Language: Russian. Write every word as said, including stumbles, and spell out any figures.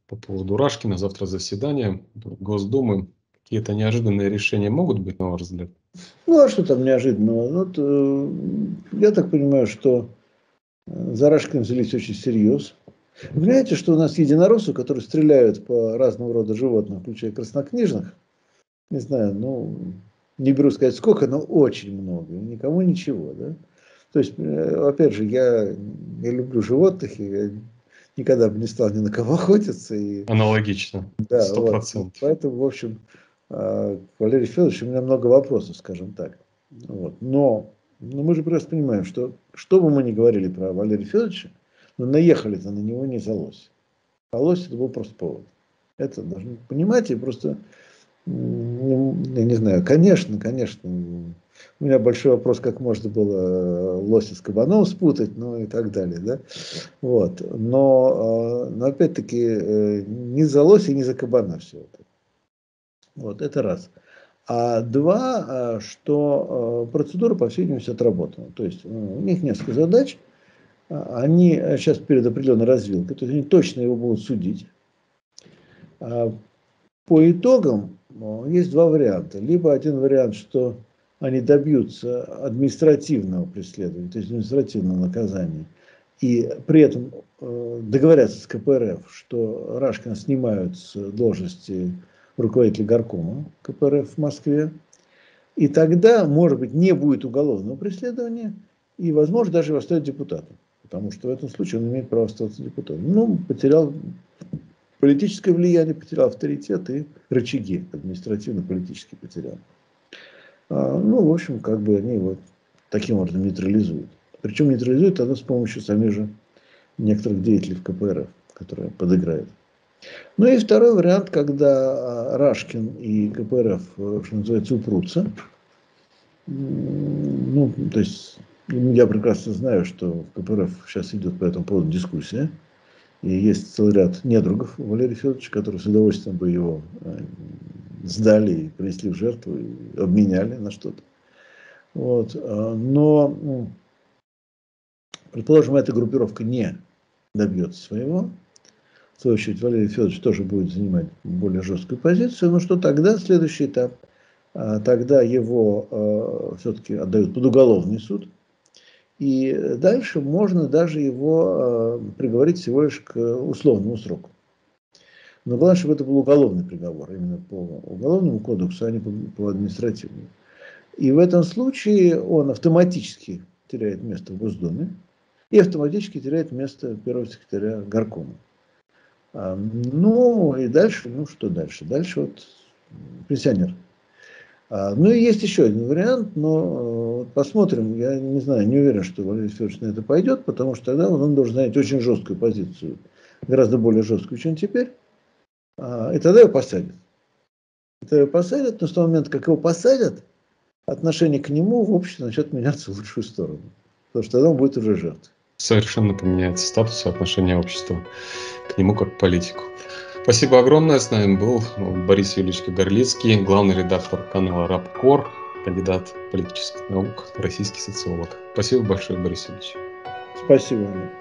по поводу Рашкина. Завтра заседание Госдумы. Какие-то неожиданные решения могут быть, на ваш взгляд? Ну, а что там неожиданного? Вот, э, я так понимаю, что за Рашкина взялись очень всерьез. Вы понимаете, что у нас единороссы, которые стреляют по разного рода животным, включая краснокнижных, не знаю, ну, не беру сказать сколько, но очень много, и никому ничего, да? То есть, опять же, я, я люблю животных, и я никогда бы не стал ни на кого охотиться. И, Аналогично, да, сто вот, процентов. поэтому, в общем, к Валерию Федоровичу у меня много вопросов, скажем так. Вот. Но, но мы же просто понимаем, что что бы мы ни говорили про Валерия Федоровича, но наехали-то на него не за лось. А лось это был просто повод. Это должны понимать, и просто, я не знаю, конечно, конечно, у меня большой вопрос, как можно было лося с кабаном спутать, ну и так далее, да. Вот. Но, но опять-таки, не за лося, не за кабана все это. Вот, это раз. А два, что процедура, по всей видимости, отработана. То есть у них несколько задач. Они сейчас перед определенной развилкой, то есть они точно его будут судить. По итогам есть два варианта. Либо один вариант, что они добьются административного преследования, то есть административного наказания, и при этом договорятся с ка пэ эр эф, что Рашкина снимают с должности руководителя горкома ка пэ эр эф в Москве, и тогда, может быть, не будет уголовного преследования, и, возможно, даже его оставят депутатом, потому что в этом случае он имеет право оставаться депутатом. Ну, потерял политическое влияние, потерял авторитет и рычаги административно-политические потерял. А, ну, в общем, как бы они его таким образом нейтрализуют. Причем нейтрализуют тогда с помощью самих же некоторых деятелей в ка пэ эр эф, которые подыграют. Ну и второй вариант, когда Рашкин и ка пэ эр эф, что называется, упрутся. Ну, то есть, я прекрасно знаю, что в ка пэ эр эф сейчас идет по этому поводу дискуссия. И есть целый ряд недругов у Валерия Федоровича, которые с удовольствием бы его сдали и принесли в жертву, и обменяли на что-то. Вот. Но, предположим, эта группировка не добьется своего. В свою очередь, Валерий Федорович тоже будет занимать более жесткую позицию. Но что тогда? Следующий этап. Тогда его все-таки отдают под уголовный суд. И дальше можно даже его приговорить всего лишь к условному сроку. Но главное, чтобы это был уголовный приговор, именно по уголовному кодексу, а не по, по административному. И в этом случае он автоматически теряет место в Госдуме и автоматически теряет место первого секретаря горкома. А, ну и дальше, ну что дальше? Дальше вот пенсионер. А, ну и есть еще один вариант, но посмотрим. Я не знаю, не уверен, что Валерий Федорович на это пойдет, потому что тогда он должен занять очень жесткую позицию, гораздо более жесткую, чем теперь. А, и тогда его посадят. И тогда его посадят, но с того момента, как его посадят, отношение к нему в обществе начнет меняться в лучшую сторону. Потому что тогда он будет уже жертвой. Совершенно поменяется статус и отношение общества к нему как к политику. Спасибо огромное. С нами был Борис Юрьевич Кагарлицкий, главный редактор канала Рабкор, кандидат политических наук, российский социолог. Спасибо большое, Борис Юрьевич. Спасибо.